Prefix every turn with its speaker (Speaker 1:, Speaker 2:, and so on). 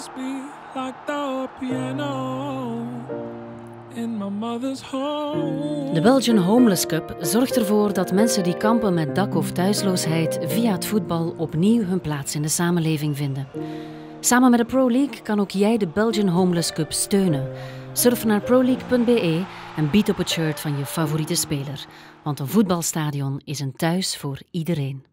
Speaker 1: must be like the piano in my mother's home.
Speaker 2: De Belgian Homeless Cup zorgt ervoor dat mensen die kampen met dak- of thuisloosheid via het voetbal opnieuw hun plaats in de samenleving vinden. Samen met de Pro League kan ook jij de Belgian Homeless Cup steunen. Surf naar proleague.be en bied op het shirt van je favoriete speler. Want een voetbalstadion is een thuis voor iedereen.